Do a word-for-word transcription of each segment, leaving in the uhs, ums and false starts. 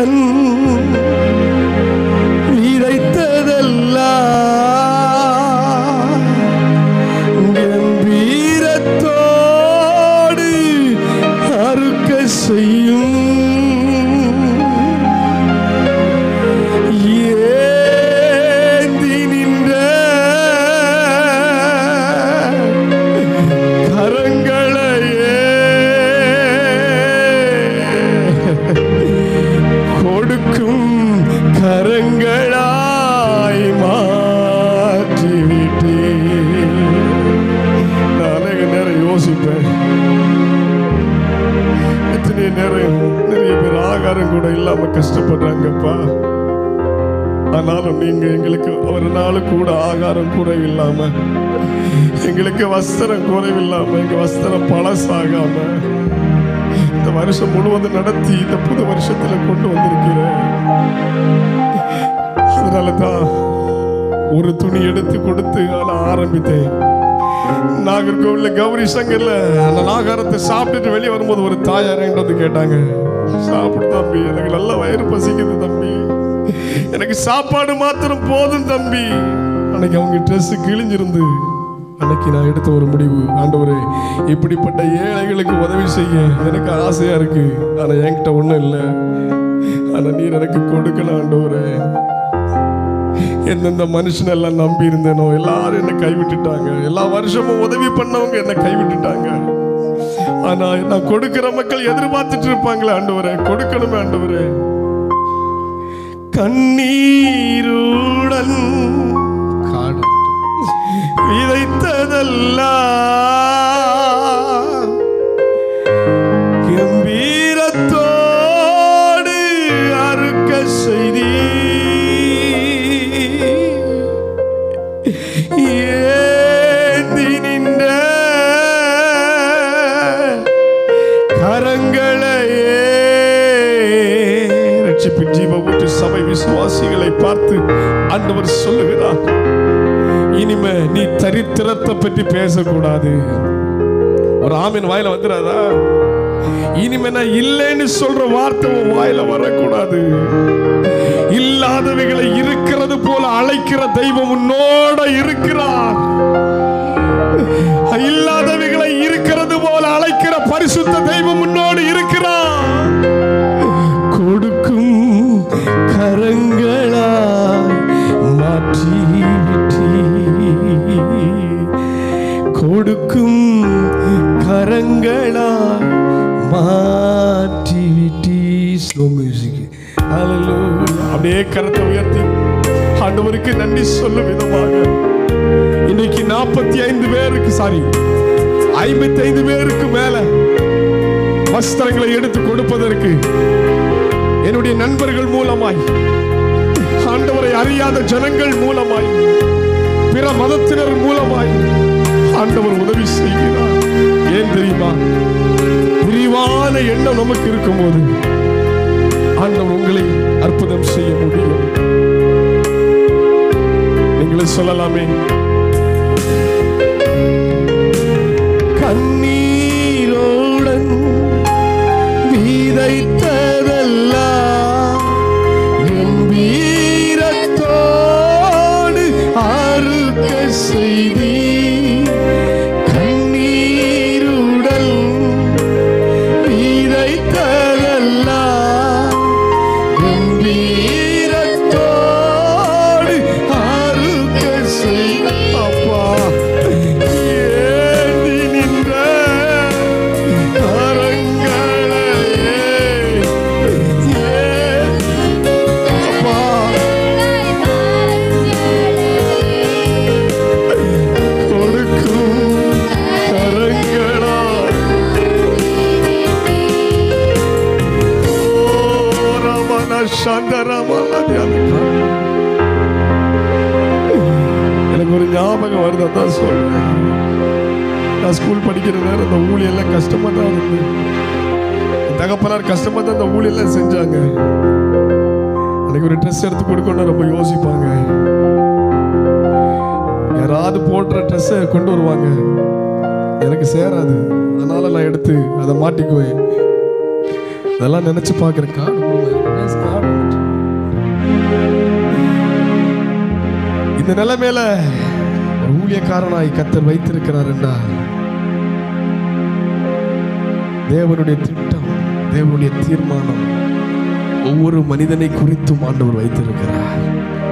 கண்ணீருடன் விதைத்ததெல்லாம் கம்பீரத்தோடு அறுக்க செய்யும். ஏந்தி நின்ற கரங்களையே கொடுக்கும் கரங்களாய் மாற்றிவிட்டே. நான் அநேக நேரம் யோசிப்பேன், எத்தனை நேரம் நிறைய பேர் ஆகாரம் கூட இல்லாம கஷ்டப்படுறாங்கப்பா. ஆனாலும் நீங்க எங்களுக்கு ஒரு நாள் கூட ஆகாரம் குறைவில்லாம, எங்களுக்கு வஸ்திரம் குறைவில்லாம, எங்க வஸ்திரம் பழசாகாம இந்த வருஷம் முழுவதும் நடத்தி இந்த புது வருஷத்துல கொண்டு வந்திருக்கிறேன். அதனாலதான் ஒரு துணி எடுத்து கொடுத்து நான் ஆரம்பித்தேன். நாகர்கோவில்ல கௌரி சங்கர்ல அந்த ஆகாரத்தை சாப்பிட்டுட்டு வெளியே வரும்போது ஒரு தாயார் வந்து கேட்டாங்க, சாப்பிடு தம்பி, எனக்கு நல்ல வயிறு பசிக்குது தம்பி, எனக்கு சாப்பாடு மாத்திரம் போதும் தம்பி. அன்னைக்கு அவங்க ட்ரெஸ் கிழிஞ்சிருந்து அன்னைக்கு நான் எடுத்த ஒரு முடிவு, ஆண்டவரே இப்படிப்பட்ட ஏழைகளுக்கு உதவி செய்ய எனக்கு ஆசையா இருக்கு, ஆனா என்கிட்ட ஒண்ணும் இல்லை, ஆனா நீர் எனக்கு கொடுக்கணும் ஆண்டவரே. எந்தெந்த மனுஷன் எல்லாம் நம்பி இருந்தேனோ எல்லாரும் என்னை கைவிட்டுட்டாங்க. எல்லா வருஷமும் உதவி பண்ணவங்க என்னை கைவிட்டுட்டாங்க. ஆனா நான் கொடுக்கிற மக்கள் எதிர்பார்த்துட்டு இருப்பாங்களே ஆண்டவரே, கொடுக்கணுமே ஆண்டவரே. கண்ணீருடன் காடு விதைத்ததெல்லாம் கம்பீரத்தோடு அறுக்க செய்தி. ஏந்தி நின்ற கரங்களையே. ரட்சிப்பின் ஜீவ ஊற்று சபை விசுவாசிகளை பார்த்து ஆண்டவர் சொல்லுகிறார், இனிமே நீ தரித்திரத்தை பற்றி பேசக்கூடாது. ஒரு ஆமீன் வாயில வந்துடாதா? இனிமே நான் இல்லைன்னு சொல்ற வார்த்தை வாயில வரக்கூடாது. இல்லாதவைகளை இருக்கிறது போல அழைக்கிற தெய்வம் உன்னோட இருக்கிறார். இல்லாதவைகளை இருக்கிறது போல அழைக்கிற பரிசுத்த தெய்வம் உன்னோடு இருக்கிறார். கொடுக்கும் கரங்களாய் மாற்றி விட்டீ, கொடுக்கும் கரங்களாய் மாற்றி விட்டீ. Slow music. ஹல்லேலூயா. அப்படியே கரத்தை உயர்த்தி ஆண்டவருக்கு நன்றி சொல்லும் விதமாக இன்னைக்கு நாற்பத்தி ஐந்து பேருக்கு சாரி ஐம்பத்தி ஐந்து பேருக்கு மேல வஸ்திரங்களை எடுத்து கொடுப்பதற்கு என்னுடைய நண்பர்கள் மூலமாய், ஆண்டவரை அறியாத ஜனங்கள் மூலமாய், பிற மதத்தினர் மூலமாய் ஆண்டவர் உதவி செய்கிறார். ஏன் தெரியுமா? விரிவான எண்ணம் நமக்கு இருக்கும் போது ஆண்டவர் உங்களை அற்புதம் செய்ய முடியும். நீங்களே சொல்லலாமே, கண்ணீரோடன் விதைத்ததெல்லாம் கம்பீரத்தோடு அறுக்க செய்தி. கண்ணீருடன் விதைத்ததெல்லாம் கம்பீரத்தோடு அறுக்க செய்தி. அப்பா, ஏந்தி நின்ற கரங்களையே. அப்பா, கொடுக்கும் கரங்களா. ஓ ரமண சந்தரமண. எனக்கு ஒரு ஞாபகம் வருது, அதான் சொல்றேன். நான் ஸ்கூல் படிக்கிற நேரம் அந்த ஊழியெல்லாம் கஷ்டமா தான் இருந்து, தகப்பனார் கஷ்டமா தான் அந்த ஊழியெல்லாம் செஞ்சாங்க. அன்னைக்கு ஒரு ட்ரெஸ் எடுத்து கொடுக்கணும்னு ரொம்ப யோசிப்பாங்க. யாராவது போடுற ட்ரெஸ்ஸை கொண்டு வருவாங்க, எனக்கு சேராது, அதனால நான் எடுத்து அதை மாட்டிக்குவேன். அதெல்லாம் நினைச்சு பார்க்குறேன். காடு இந்த நிலைமையில ஊழியக்காரனாய் கர்த்தர் வைத்திருக்கிறார் என்றால் தேவனுடைய திட்டம், தேவனுடைய தீர்மானம் ஒவ்வொரு மனிதனை குறித்தும் ஆண்டவர் வைத்திருக்கிறார்.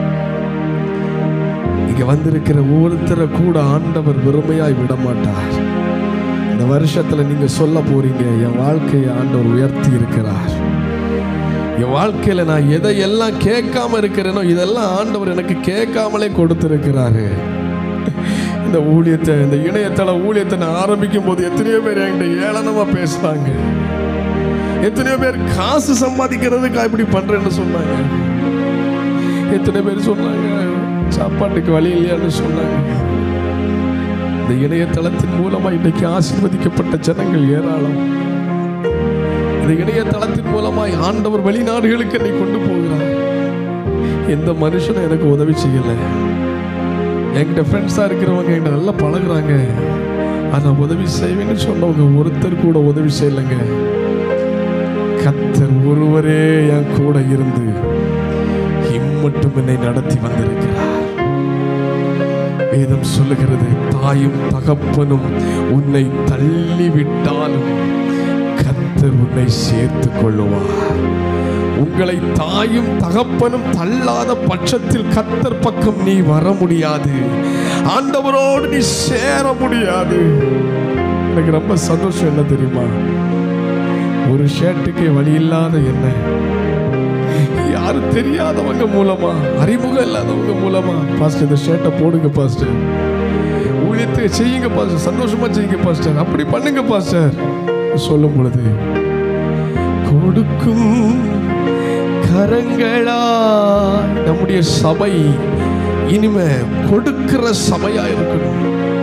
இங்க வந்திருக்கிற ஒவ்வொருத்தரை கூட ஆண்டவர் வெறுமையாய் விட மாட்டார். இந்த வருஷத்துல நீங்க சொல்ல போறீங்க, என் வாழ்க்கையை ஆண்டவர் உயர்த்தி இருக்கிறார். என் வாழ்க்கையில நான் எதையெல்லாம் கேட்காம இருக்கிறேனோ இதெல்லாம் ஆண்டவர் எனக்கு கேட்காமலே கொடுத்திருக்கிறாரு. இந்த ஊழியத்தை, இந்த இணையதள ஊழியத்தை நான் ஆரம்பிக்கும் போது எத்தனையோ பேர் என்கிட்ட ஏளனமா பேசுறாங்க. எத்தனையோ பேர் காசு சம்பாதிக்கிறதுக்கு இப்படி பண்றேன்னு சொன்னாங்க. எத்தனை பேர் சொன்னாங்க சாப்பாட்டுக்கு வழி இல்லையான்னு சொன்னாங்க. இந்த இணையதளத்தின் மூலமா இன்னைக்கு ஆசீர்வதிக்கப்பட்ட ஜனங்கள் ஏராளம். இந்த இணையதளத்தின் மூலமாய் ஆண்டவர் வெளிநாடுகளுக்கு என்னை கொண்டு போகிறார். எந்த மனுஷனும் எனக்கு உதவி செய்யல. என்கிட்ட ஃப்ரெண்ட்ஸா இருக்கிறவங்க என்கிட்ட நல்லா பழகுறாங்க. ஆனா உதவி செய்வேன்னு சொன்னவங்க ஒருத்தர் கூட உதவி செய்யலைங்க. கர்த்தர் ஒருவரே என் கூட இருந்து இம்மட்டும் என்னை நடத்தி வந்திருக்கிறார். வேதம் சொல்லுகிறது, தாயும் தகப்பனும் உன்னை தள்ளிவிட்டாலும் கர்த்தர் உன்னை சேர்த்து கொள்ளுவார். உங்களை தாயும் தகப்பனும் தள்ளாத பட்சத்தில் கர்த்தர் பக்கம் நீ வர முடியாது. ஆண்டவரோடு நீ சேர முடியாது. எனக்கு ரொம்ப சந்தோஷம் என்ன தெரியுமா, ஒரு ஷர்ட்டுக்கு வழி இல்லாத என்ன யாரும் தெரியாதவங்க மூலமா, அறிமுகம் இல்லாதவங்க மூலமா, பாஸ்டர் இந்த ஷர்ட்டை போடுங்க பாஸ்டர், ஊழியத்தை செய்யுங்க பாஸ்டர், சந்தோஷமா செய்யுங்க பாஸ்டர், அப்படி பண்ணுங்க பாஸ்டர் சொல்லும் பொழுது கொடுக்கும் கரங்களா நம்முடைய சபை இனிமே கொடுக்கிற சபையா இருக்கணும்.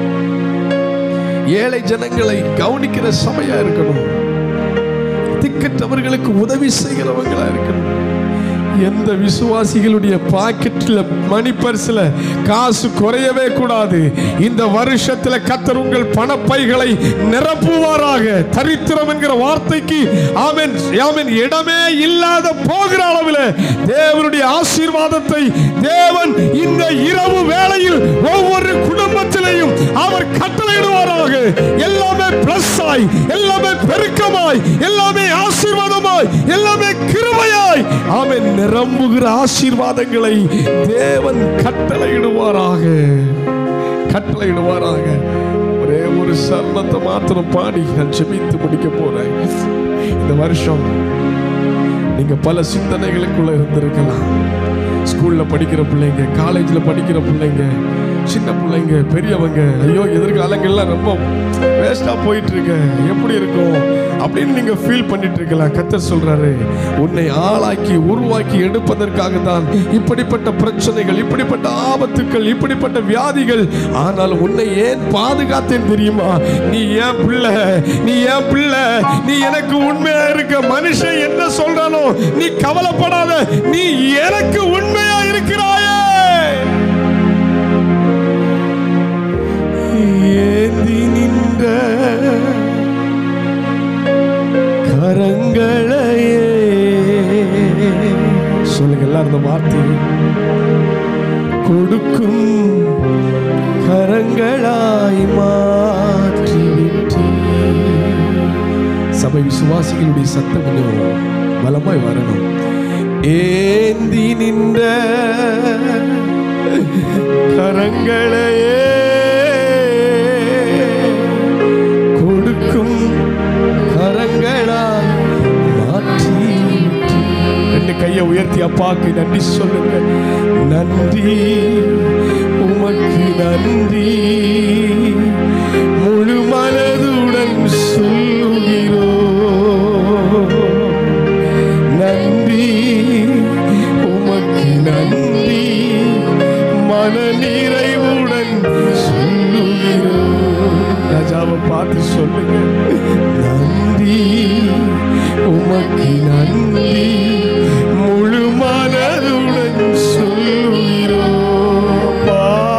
ஏழை ஜனங்களை கவனிக்கிற சபையா இருக்கணும். திக்கற்றவர்களுக்கு உதவி செய்கிறவங்களா இருக்கணும். எந்த விசுவாசிகளுடைய பாக்கெட்ல மணி பர்ஸ்ல காசு குறையவே கூடாது. இந்த வருஷத்துல கர்த்தர் உங்கள் பணப்பைகளை நிரப்புவாராக. தரித்திரம் என்கிற வார்த்தைக்கு ஆமென் ஆமென் இடமே இல்லாத போகிற அளவில் தேவனுடைய ஆசீர்வாதத்தை தேவன் இந்த இரவு வேளையில் ஒவ்வொரு குடும்பத்திலையும் அவர் கட்டளையிடுவாராக. எல்லாமே பிளஸ் ஆய், எல்லாமே பெருக்கமாய், எல்லாமே ஆசீர்வாதமாய், எல்லாமே கிருபையாய் ஆமென் நிரம்புகிற ஆசீர்வாதங்களை தேவன் கட்டளையிடுவாராக, கட்டளையிடுவாராக. ஒரே ஒரு சரணத்தை மாத்திரம் பாடி நான் ஜெபித்து முடிக்க போறேன். இந்த வருஷம் நீங்க பல சிந்தனைகளுக்குள்ள இருந்திருக்கலாம். ஸ்கூல்ல படிக்கிற பிள்ளைங்க, காலேஜ்ல படிக்கிற பிள்ளைங்க, சின்ன பிள்ளைங்க, பெரியவங்க, ஐயோ எதிர்காலங்கள்லாம் ரொம்ப வேஸ்டா போயிட்டு இருக்கு, எப்படி இருக்கும் அப்படின்னு நீங்க ஃபீல் பண்ணிட்டு இருக்கலாம். கர்த்தர் சொல்றாரு, உன்னை ஆளாக்கி உருவாக்கி எடுப்பதற்காக தான் இப்படிப்பட்ட பிரச்சனைகள், இப்படிப்பட்ட ஆபத்துக்கள், இப்படிப்பட்ட வியாதிகள். ஆனால் உன்னை ஏன் பாதுகாத்தேன் தெரியுமா? நீ ஏன் பிள்ளை, நீ ஏன் பிள்ளை, நீ எனக்கு உண்மையா இருக்க. மனுஷன் என்ன சொல்றானோ நீ கவலைப்படாத, நீ எனக்கு உண்மையா இருக்கிறாயே. ஏந்தி நின்ற கரங்களையே சொல்லுங்க எல்லாரும் இந்த வார்த்தை, கொடுக்கும் கரங்களாய் மாற்றிவிட்டீ. சபை விசுவாசிகளுடைய சத்தம் கொஞ்சம் பலமாய் வரணும். ஏந்தி நின்ற கரங்களையே கொடுக்கும் கரங்களாய் மாற்றி. ரெண்டு கையை உயர்த்தி அப்பாக்கு நன்றி சொல்லுங்க. நன்றி உமக்கு நன்றி, முழு மனதுடன் சொல்லுகிறோ. நன்றி உமக்கு நன்றி, மன நிறைவுடன் சொல்லுகிறோ. ராஜாவை பார்த்து சொல்லுங்க. நன்றி உமக்கு நன்றி, முழு மனதுடன் சொல்லுகிறோப்பா.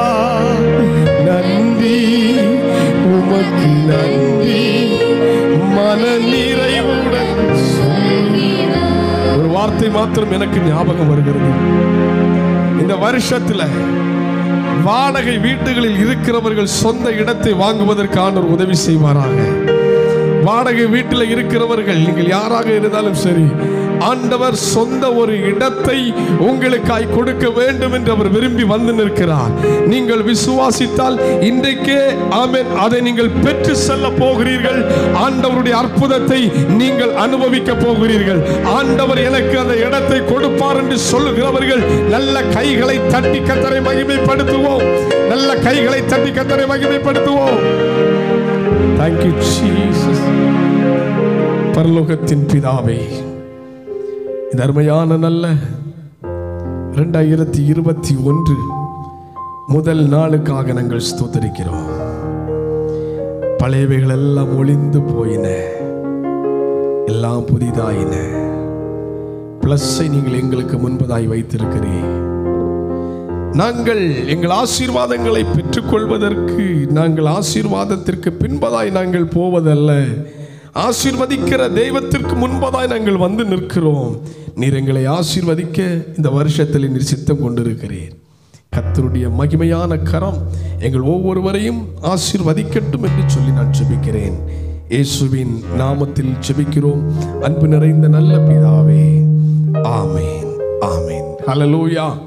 நன்றி உமக்கு நன்றி, மன நிறைவுடன் சொல்லுகிறோம். ஒரு வார்த்தை மாத்திரம் எனக்கு ஞாபகம் வருகிறது. இந்த வருஷத்துல வாடகை வீட்டுகளில் இருக்கிறவர்கள் சொந்த இடத்தை வாங்குவதற்கான ஒரு உதவி செய்வாராக. வாடகை வீட்டில் இருக்கிறவர்கள் நீங்கள் யாராக இருந்தாலும் சரி, ஆண்டவர் சொந்த ஒரு இடத்தை உங்களுக்காய் கொடுக்க வேண்டும் என்று அவர் விரும்பி வந்து நிற்கிறார். நீங்கள் விசுவாசித்தால் இன்றைக்கே ஆமென் அதை நீங்கள் பெற்று செல்ல போகிறீர்கள். ஆண்டவருடைய அற்புதத்தை நீங்கள் அனுபவிக்க போகிறீர்கள். ஆண்டவர் எனக்கு அந்த இடத்தை கொடுப்பார் என்று சொல்லுகிறவர்கள் நல்ல கைகளை தட்டி கர்த்தரை மகிமைப்படுத்துவோம். நல்ல கைகளை தட்டி கர்த்தரை மகிமைப்படுத்துவோம். Thank you Jesus. பரலோகத்தின் பிதாவே, இந்த அருமையான நல்ல இரண்டாயிரத்தி இருபத்தி ஒன்று முதல் நாளுக்காக நாங்கள் ஸ்தோத்திரிக்கிறோம். பழையவைகள் எல்லாம் ஒளிந்து போயின, எல்லாம் புதிதாயின. பிளஸ்ஸை நீங்கள் எங்களுக்கு முன்பதாய் வைத்திருக்கிறீர். நாங்கள் எங்கள் ஆசீர்வாதங்களை பெற்றுக்கொள்வதற்கு நாங்கள் ஆசீர்வாதத்திற்கு பின்பதாய் நாங்கள் போவதல்ல, ஆசீர்வதிக்கிற தெய்வத்திற்கு முன்பதாய் நாங்கள் வந்து நிற்கிறோம். நீர் எங்களை ஆசீர்வதிக்க இந்த வருஷத்தில் நீர் சித்தம் கொண்டிருக்கிறீர். கர்த்தருடைய மகிமையான கரம் எங்கள் ஒவ்வொருவரையும் ஆசீர்வதிக்கட்டும் என்று சொல்லி நான் ஜெபிக்கிறேன். இயேசுவின் நாமத்தில் ஜெபிக்கிறோம் அன்பு நிறைந்த நல்ல பிதாவே. ஆமேன், ஆமேன். ஹல்லேலூயா.